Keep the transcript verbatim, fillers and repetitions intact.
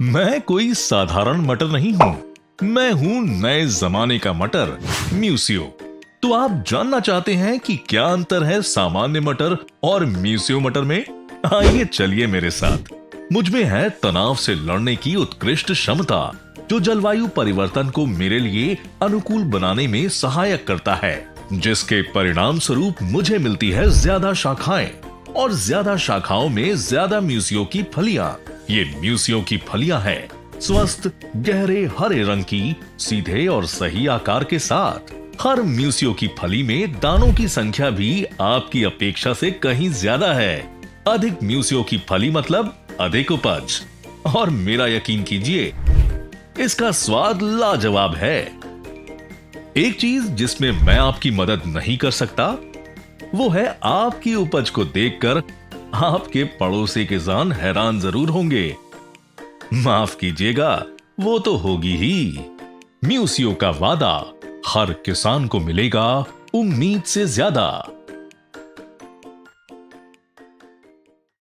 मैं कोई साधारण मटर नहीं हूँ, मैं हूँ नए जमाने का मटर, म्यूसियो। तो आप जानना चाहते हैं कि क्या अंतर है सामान्य मटर और म्यूसियो मटर में? आइए चलिए मेरे साथ। मुझ में है तनाव से लड़ने की उत्कृष्ट क्षमता, जो जलवायु परिवर्तन को मेरे लिए अनुकूल बनाने में सहायक करता है, जिसके परिणाम स्वरूप मुझे मिलती है ज्यादा शाखाएं, और ज्यादा शाखाओं में ज्यादा म्यूसियो की फलियां। ये म्यूसियो की फलियां हैं स्वस्थ, गहरे हरे रंग की, सीधे और सही आकार के साथ। हर म्यूसियो की फली में दानों की संख्या भी आपकी अपेक्षा से कहीं ज्यादा है। अधिक म्यूसियो की फली मतलब अधिक उपज, और मेरा यकीन कीजिए, इसका स्वाद लाजवाब है। एक चीज जिसमें मैं आपकी मदद नहीं कर सकता, वो है आपकी उपज को देखकर आपके पड़ोसी किसान हैरान जरूर होंगे। माफ कीजिएगा, वो तो होगी ही। म्यूसियो का वादा, हर किसान को मिलेगा उम्मीद से ज्यादा।